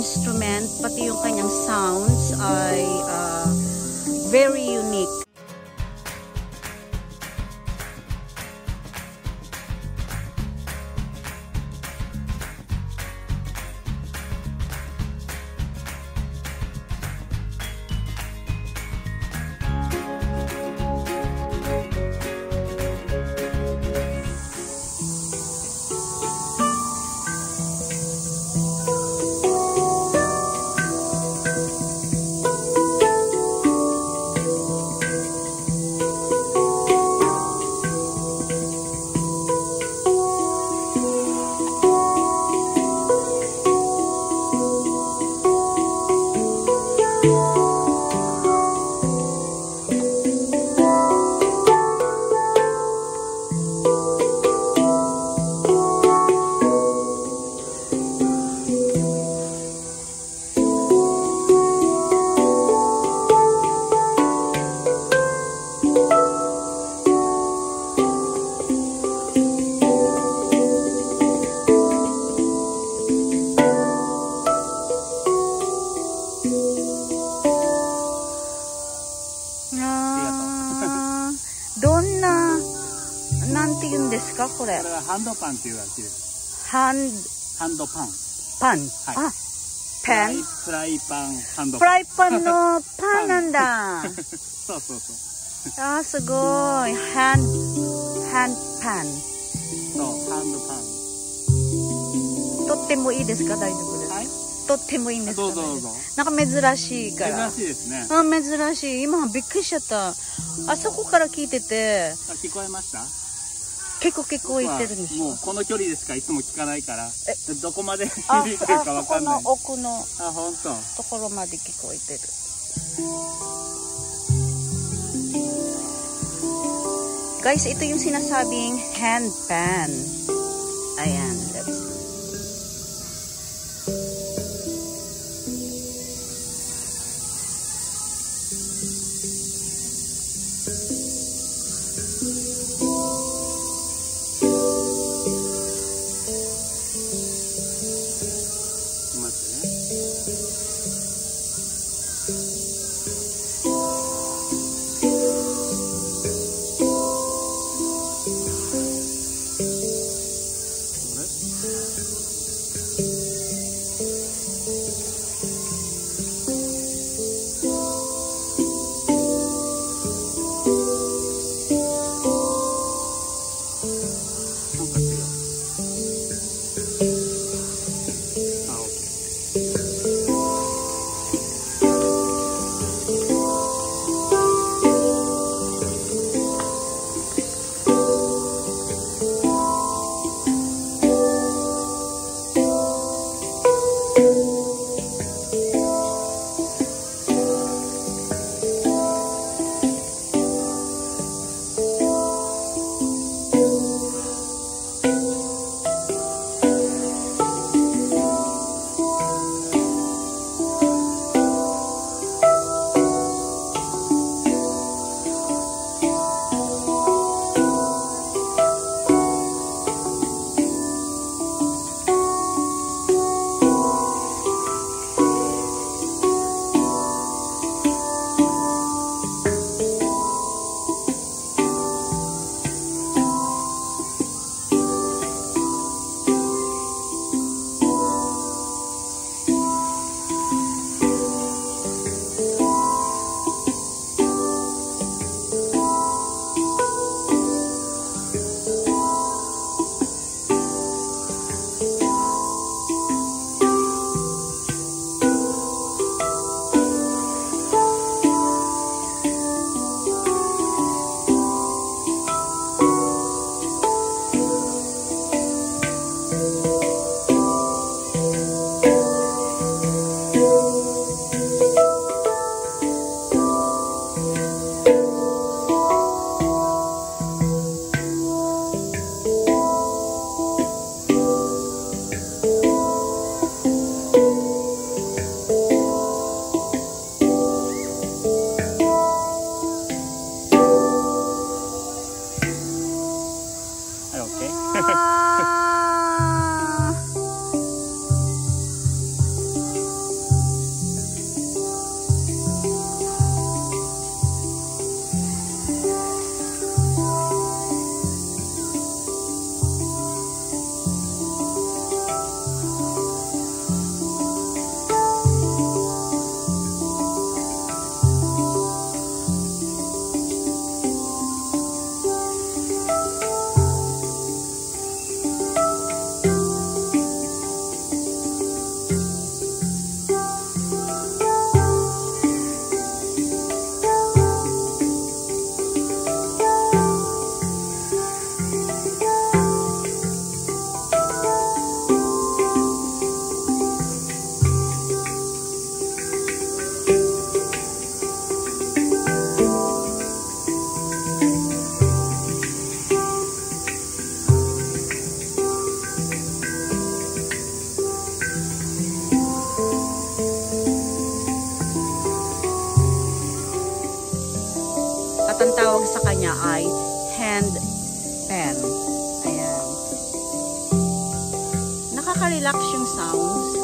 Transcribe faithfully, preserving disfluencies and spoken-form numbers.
instrument, pati yung kanyang sounds ay uh, very unique.これ。これはハンドパンっていうらしいです。ハンハンドパン。パン。はい、あ、ペン。フライパンハンドパン。フライパンのパンなんだ。そうそうそう。あ、すごい。ハンハンパン。そう、ハンドパン。とってもいいですか？大丈夫ですか？はい。とってもいいんですか？どうぞどうぞ。なんか珍しいから。珍しいですね。あ、珍しい。今びっくりしちゃった。あそこから聞いてて。あ、聞こえました？結構結構言ってるんですよ。もうこの距離でしかいつも聞かないから、どこまで響いてるかわかんない。あ、あそこの奥のあ、本当。ところまで聞こえてる。Guys, ito yung sinasabing handpan. Ayan, that's ang tawag sa kanya ay hand pan. Ayan. Nakaka-relax yung sounds.